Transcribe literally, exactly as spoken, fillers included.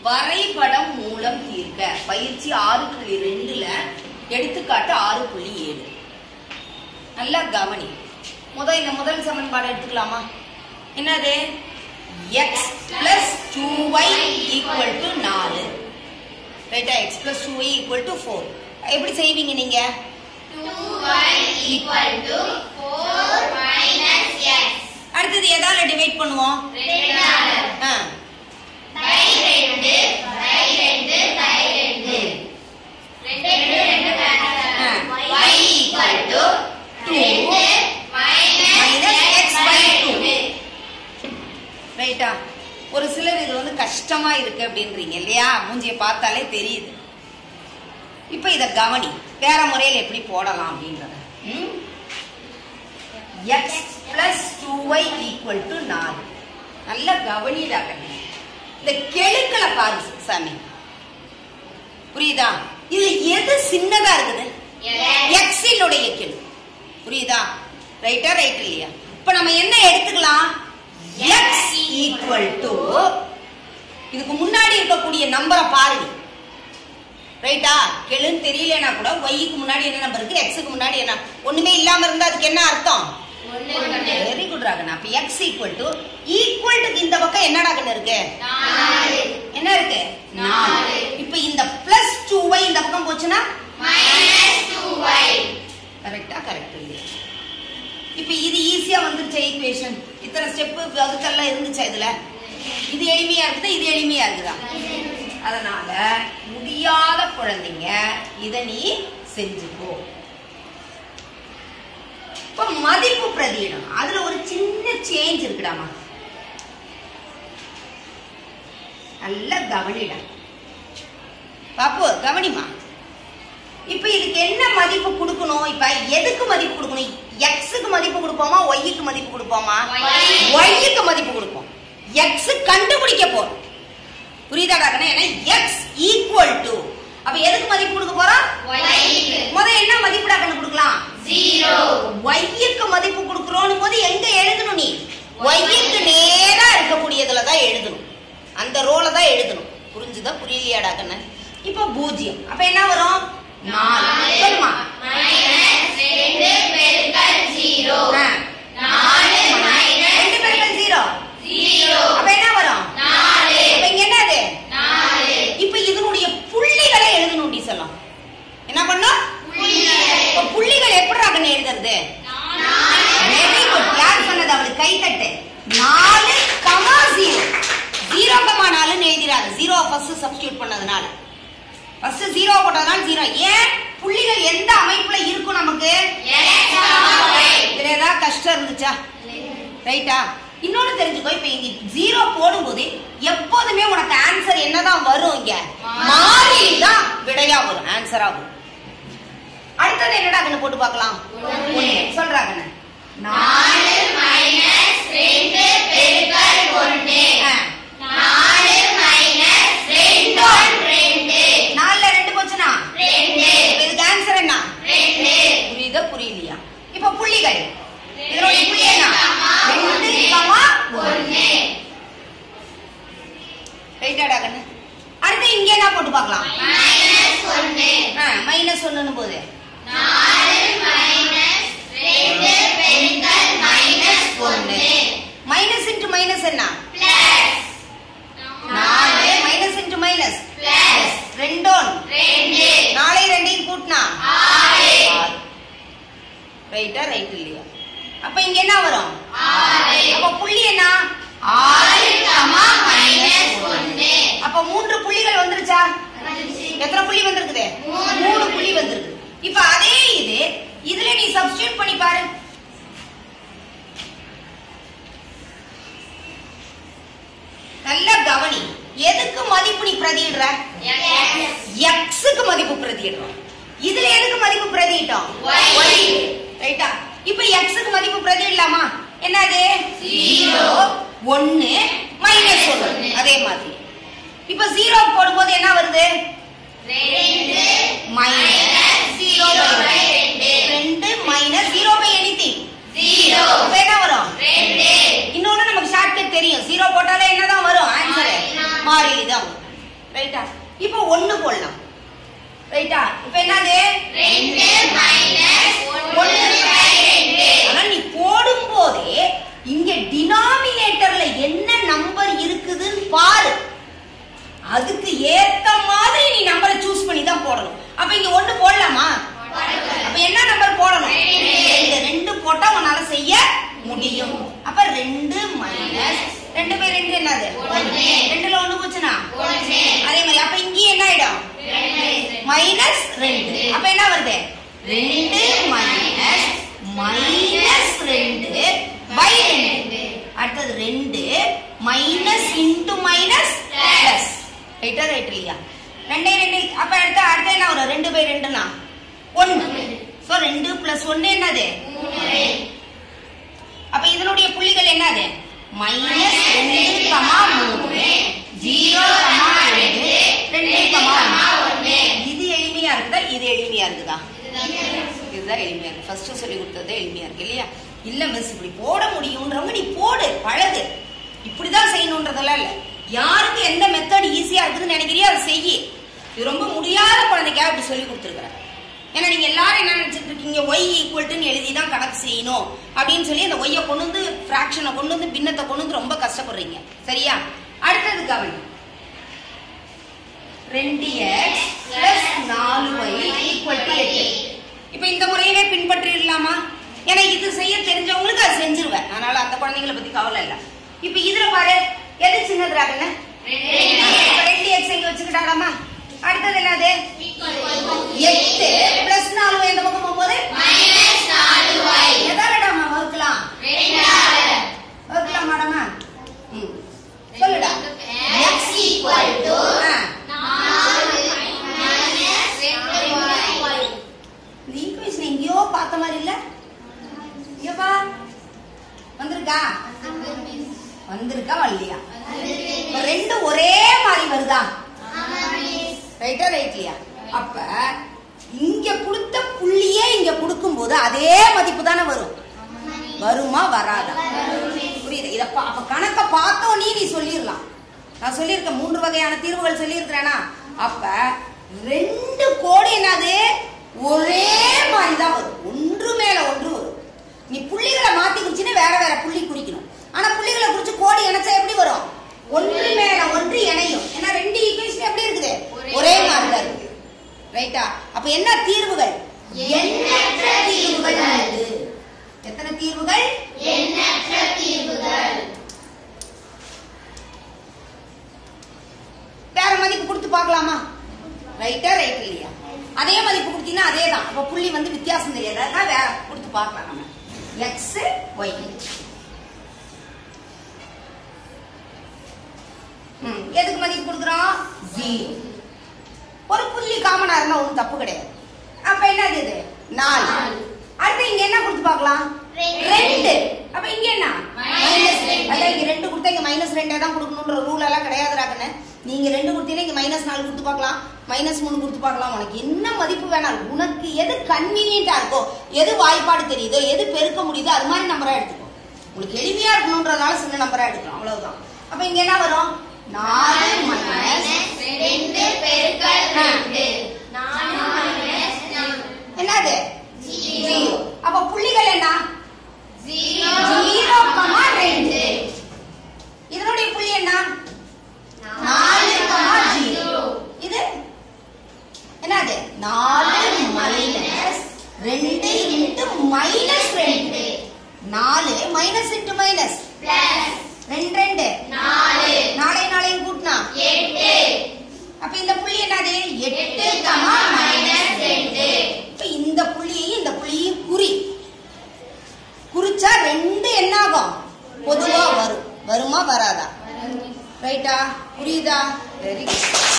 வரைபடம் மூலம் தீர்க்க. பயிற்சி ஆறு புள்ளி ரெண்டுல எடுத்துக்காட்டு ஆறு புள்ளி ஏழு. நல்லா கவனி. முதல் இந்த முதல் சமன்பாடு எடுத்துக்கலாமா? என்னது? x plus two y equal to நாலு. ரைட்டா? x plus two y equal to four. எப்படி செய்வீங்க நீங்க? two y equal to four minus x. அடுத்தது எதால டிவைட் பண்ணுவோம்? ரெண்டால. ஆ. by ரெண்டு by ரெண்டு by ரெண்டு. ரெண்டு ரெண்டு ரெண்டு cancel. y equal to two minus x by two. ரைட்டா? ஒரு சிலர் இது வந்து கஷ்டமா இருக்கு அப்படின்றீங்க இல்லையா? மூஞ்சிய பார்த்தாலே தெரியுது. இப்ப இத கவனி, வேற முறையில் எப்படி போடலாம் அப்படின்றத. x plus two y equal to நாலு. நல்ல கவனிடாக. இந்த கெழுக்களை பாரு சாமி, புரியுதா? இது எது சின்னதா இருக்குது? x இனுடைய கெழு. புரியுதா? ரைட்டா? ரைட் இல்லையா? இப்ப நம்ம என்ன எடுத்துக்கலாம்? x equal to இதுக்கு முன்னாடி இருக்கக்கூடிய நம்பரை பாருங்க. ரைட்டா? கெழுன்னு தெரியலனா கூட y க்கு முன்னாடி என்ன நம்பர் இருக்கு, x க்கு முன்னாடி என்ன ஒண்ணுமே இல்லாம இருந்தா அதுக்கு என்ன அர்த்தம்? வெரி குட் ராகனா. அப்ப x equal to equal to இந்த பக்கம் என்னடா இருக்கு? நாலு. என்ன இருக்கு? நாலு. இப்போ இந்த plus two y இந்த பக்கம் போச்சுனா minus two y. கரெக்ட்டா? கரெக்ட் இல்லையா? இப்போ இது ஈஸியா வந்துருச்சு ஈக்குவேஷன். இத்தனை ஸ்டெப் அதுக்கெல்லாம் இருந்துச்சா இதுல? இது எளிமையா இருக்குது, இது எளிமையா இருக்குதா? அதனால முடியாத குழந்தைங்க இத நீ செஞ்சுக்கோ. இப்ப மதிப்பு பிரதியிடம், அதுல ஒரு சின்ன சேஞ்ச் இருக்குடாமா. நல்ல கவனிடா பாப்பு, கவனிமா. இப்ப இதுக்கு என்ன மதிப்பு கொடுக்கணும்? இப்ப எதுக்கு மதிப்பு கொடுக்கணும்? x க்கு மதிப்பு கொடுப்போமா, y க்கு மதிப்பு கொடுப்போமா? y க்கு மதிப்பு கொடுப்போம். x கண்டுபிடிக்க போறோம். புரியுதாடா? ஏன்னா x equal to அப்ப எதுக்கு மதிப்பு கொடுக்க போறோம்? y க்கு. முதல்ல என்ன மதிப்புடா கண்டு கொடுக்கலாம்? zero. y க்கு மதிப்பு கொடுக்கறோம்னு போது எங்க எழுதணும் நீ? y க்கு நேரா இருக்கக்கூடியதுல தான் எழுதணும். அந்த ரோல தான் எழுதணும். புரிஞ்சுதா? புரியலையாடா கண்ணு? இப்போ பூஜ்ஜியம். அப்ப என்ன வரும்? நாலு. சொல்லுமா? minus ரெண்டு பெருக்கல் zero. நாலு minus ரெண்டு பெருக்கல் ஜீரோ. zero. அப்ப என்ன வரும்? நாலு. அப்ப இங்க என்னது? நாலு. இப்போ இதனுடைய புள்ளிகளை எழுதணும் டி சொல்லலாம். என்ன பண்ணனும்? புள்ளிகள். இப்ப புள்ளிகள் எப்படிடா கண்ணு எழுதுறது? Very good. யார் சொன்னது? அவளுக்கு கை தட்டு. நாலு கமா ஜீரோ. ஜீரோ கமா நாலுன்னு எழுதிராத. ஜீரோ ஃபர்ஸ்ட் சப்ஸ்டிட்யூட் பண்ணதுனால. ஃபர்ஸ்ட் ஜீரோ போட்டதனால ஜீரோ. ஏன்? புள்ளிகள் எந்த அமைப்புல இருக்கும் நமக்கு? இதுல ஏதாவது கஷ்டம் இருந்துச்சா? ரைட்டா? இன்னொன்னு தெரிஞ்சுக்கோ. இப்ப இங்க ஜீரோ போடும்போது எப்போதுமே உனக்கு ஆன்சர் என்னதான் வரும்? இங்க மாறி தான் விடையா வரும், ஆன்சரா வரும். அடுத்தது என்னடா கண்ணு போட்டு பார்க்கலாம்? சொல்றாங்க. நாலு minus ரெண்டு பெருக்கல் ஒன்று. நாலு minus ரெண்டு ரெண்டு. நாலுல ரெண்டு போச்சுனா ரெண்டு. இதுக்கு ஆன்சர் என்ன? ரெண்டு. புரியுதா? புரியலையா? இப்ப புள்ளிகள் இதனுடைய புள்ளி என்ன? ரெண்டு கமா ஒன்று. ரைட்டாடா கண்ணு? அடுத்து இங்க என்ன போட்டு பார்க்கலாம்? மைனஸ் ஒன்று. மைனஸ் ஒண்ணுன்னு போகுது. நாலு minus ரெண்டு பெருக்கல் மைனஸ் ஒன்று. மைனஸ் இன்டு மைனஸ் என்ன? பிளஸ். நாலு மைனஸ் இன்டு மைனஸ் பிளஸ். ரெண்டோன் ரெண்டு. நாளை ரெண்டையும் கூட்டினா ஆறு. ரைட்டா? ரைட் இல்லையா? அப்ப இங்க என்ன வரும்? ஆறு. அப்ப புள்ளி என்ன? ஆறு கமா மைனஸ் ஒன்று. அப்ப மூன்று புள்ளிகள் வந்துருச்சா? எத்தனை புள்ளி வந்திருக்குது? மூணு புள்ளி வந்திருக்கு. இப்ப அதே இது இதுல நீ சப்ஸ்டிட்யூட் பண்ணி பாரு. நல்ல கவனி. எதுக்கு மதிப்பு நீ பிரதியிடுற? x க்கு மதிப்பு பிரதியிடுறோம். இதுல எதுக்கு மதிப்பு பிரதியிட்டோம்? y. ரைட்டா? இப்ப x க்கு மதிப்பு பிரதியிடலாமா? என்னது? ஜீரோ. ஒன்னு மைனஸ் ஒன்னு. அதே மாதிரி இப்ப ஜீரோ போடும்போது என்ன வருது? ரெண்டு மைனஸ் ஜீரோ பை ரெண்டு. ரெண்டு minus zero by anything zero. அப்ப என்ன வரும்? ரெண்டு. இன்னொன்னு நமக்கு ஷார்ட்கட் தெரியும். ஜீரோ போட்டாலே என்னதான் வரும்? ஆன்சர் மாறிலி தான். ரைட்டா? இப்போ ஒன்னு போடலாம். ரைட்டா? இப்போ என்னது? ரெண்டு மைனஸ் ஒன்று பை ரெண்டு. ஆனா நீ போடும் போதே இங்க டினாமினேட்டர்ல என்ன நம்பர் இருக்குதுன்னு பாரு. அதுக்கு ஏத்த மாதிரி நீ நம்பரை சூஸ் பண்ணி தான் போடணும். அப்ப இங்க ஒன்னு போடலாமா? அப்ப என்ன நம்பர் போடணும்? ரெண்டு. ரெண்டு போட்டா உன்னால செய்ய முடியும். அப்ப ரெண்டு மைனஸ் ரெண்டு பை ரெண்டு என்னது? ரெண்டுல ஒண்ணு போச்சுனா அதே மாதிரி. அப்ப இங்க என்ன ஆயிடும்? மைனஸ் ரெண்டு. அப்ப என்ன வருது? ரெண்டு மைனஸ் மைனஸ் ரெண்டு பை ரெண்டு. அடுத்தது ரெண்டு மைனஸ் இன்டு மைனஸ் பிளஸ். ரைட்டா? ரைட் இல்லையா? ரெண்டே ரெண்டு. அப்ப அடுத்த அடுத்த என்ன வரும்? ரெண்டு பை ரெண்டுனா ஒன்னு. சோ ரெண்டு பிளஸ் ஒன்னு என்னது? அப்ப இதனுடைய புள்ளிகள் என்னது? மைனஸ் ரெண்டு கமா மூணு, ஜீரோ கமா ரெண்டு, ரெண்டு கமா ஒன்னு. இது எளிமையா இருக்குதா? இது எளிமையா இருக்குதா? இதுதான் எளிமையா இருக்கு. ஃபர்ஸ்ட் சொல்லி கொடுத்தது எளிமையா இருக்கு இல்லையா? இல்ல மிஸ் இப்படி போட முடியும்ன்றவங்க நீ போடு, பழகு. இப்படிதான் செய்யணும்ன்றதெல்லாம் இல்ல. யாருக்கு எந்த மெத்தட் ஈஸியா இருக்குதுன்னு நினைக்கிறியோ அதை செய்யி. இது ரொம்ப முடியாத குழந்தைக்காக இப்படி சொல்லி கொடுத்துருக்கிறேன். ஏன்னா நீங்க எல்லாரும் என்ன நினைச்சிட்டு இருக்கீங்க? ஒய் ஈக்குவல்ட்டுன்னு எழுதி தான் கணக்கு செய்யணும் அப்படின்னு சொல்லி அந்த ஒய்யை கொண்டு வந்து ஃபிராக்ஷனை கொண்டு வந்து பின்னத்தை கொண்டு வந்து ரொம்ப கஷ்டப்படுறீங்க. சரியா? அடுத்தது கவனி. ரெண்டு எக்ஸ் பிளஸ் நாலு ஒய் ஈக்குவல் டு எட்டு. இப்ப இந்த முறையவே பின்பற்றிடலாமா? ஏன்னா இது செய்ய தெரிஞ்சவங்களுக்கு அது செஞ்சிருவேன். அதனால அந்த குழந்தைங்களை பத்தி கவலை இல்லை. இப்ப இதுல பாரு, எது சின்னதுராகன்னு? ரெண்டு எக்ஸ் இங்க வச்சுக்கிட்டாலாமா? அடுத்தது என்னது? எட்டு பிளஸ் நாலு ஒய் இந்த பக்கம் போகும்போது மைனஸ் நாலு ஒய். எதாலடாமா வகுக்கலாம்? வகுக்கலாம் மாடமா? ம் சொல்லுடா. x equal to நாலு மைனஸ் ரெண்டு ஒய். இந்த ஈக்குவேஷன் எங்கேயோ பார்த்த மாதிரி இல்ல? ஏப்பா வந்திருக்கா? வந்திருக்கா வரலையா? ரெண்டு ஒரே மாதிரி வருதா? ரைட்டா? ரைட்லியா? அப்ப இங்க கொடுத்த புள்ளியே இங்க கொடுக்கும் போது அதே மதிப்பு தானே வரும். வருமா வராதா? புரியுது? இத அப்ப கணக்க பார்த்தோம் நீ நீ சொல்லிடலாம். நான் சொல்லியிருக்கேன் மூன்று வகையான தீர்வுகள் சொல்லியிருக்கிறேனா? அப்ப ரெண்டு கோடு என்னது? ஒரே மாதிரி தான் வரும். ஒன்று மேல ஒன்று வரும். நீ புள்ளிகளை மாத்தி குறிச்சுன்னா வேற வேற புள்ளி குறிக்கணும். ஆனா புள்ளிகளை குறிச்சு கோடு இணைச்சா எப்படி வரும்? ஒன்று மேல ஒன்று இணையும். ஏன்னா ரெண்டு ஈக்குவேஷன் எப்படி இருக்குது? ஒரே மாதிரி தான் இருக்கு. ரைட்டா? அப்ப என்ன தீர்வுகள்? எண்ணற்ற தீர்வுகள் உள்ளது. எத்தனை தீர்வுகள்? எண்ணற்ற தீர்வுகள். வேற மதிப்பு கொடுத்து பார்க்கலாமா? ரைட்டா? ரைட் இல்லையா? அதே மதிப்பு கொடுத்தீங்கன்னா அதே தான். அப்ப புள்ளி வந்து வித்தியாசம் தெரியாது. வேற கொடுத்து பார்க்கலாம். நம்ம எக்ஸ் ஒய் எதுக்கு மதிப்பு கொடுக்குறோம்? ஜீரோ. ஒரு புள்ளி காமனா இருந்தா ஒன்றும் தப்பு கிடையாது. அப்ப என்னது இது? நாலு. அடுத்து இங்க என்ன கொடுத்து பார்க்கலாம்? ரெண்டு. அப்ப இங்க என்ன? மைனஸ் ரெண்டு. அதான் இங்க ரெண்டு கொடுத்தா இங்க மைனஸ் ரெண்டே தான் கொடுக்கணும்ன்ற ரூல் எல்லாம் கிடையாதுராக்கன்னு. நீங்க ரெண்டு கொடுத்தீங்கன்னா இங்க மைனஸ் நாலு கொடுத்து பார்க்கலாம், மைனஸ் மூணு கொடுத்து பார்க்கலாம். உனக்கு என்ன மதிப்பு வேணாலும், உனக்கு எது கன்வீனியன்டா இருக்கோ, எது வாய்ப்பாடு தெரியுதோ, எது பெருக்க முடியுதோ அது மாதிரி நம்பரா எடுத்துக்கோ. உங்களுக்கு எளிமையா இருக்கணும்ன்றதால சின்ன நம்பரா எடுக்கலாம். அவ்வளவுதான். அப்ப இங்க என்ன வரும்? நாலு மைனஸ் ரெண்டு பெருக்கல் ரெண்டு. நாலு மைனஸ் என்னது? ஜீரோ. அப்ப புள்ளிகள் என்ன? ஜீரோ ஜீரோ கமா ரெண்டு. இதனுடைய புள்ளி என்ன? நாலு கமா ஜீரோ. இது என்னது? நாலு மைனஸ் ரெண்டு இன்டு மைனஸ் ரெண்டு. நாலு மைனஸ் இன்டு மைனஸ் பிளஸ் ரெண்டு ரெண்டு நாலு. நாளை நாளையும் கூட்டினா எட்டு. அப்ப இந்த புள்ளி என்னது? எட்டு கமா மைனஸ் ரெண்டு. இப்ப இந்த புள்ளியையும் இந்த புள்ளியையும் குறி குறிச்சா ரெண்டு என்ன ஆகும்? பொதுவா வரும். வருமா வராதா? ரைட்டா? புரியுதா? Very good.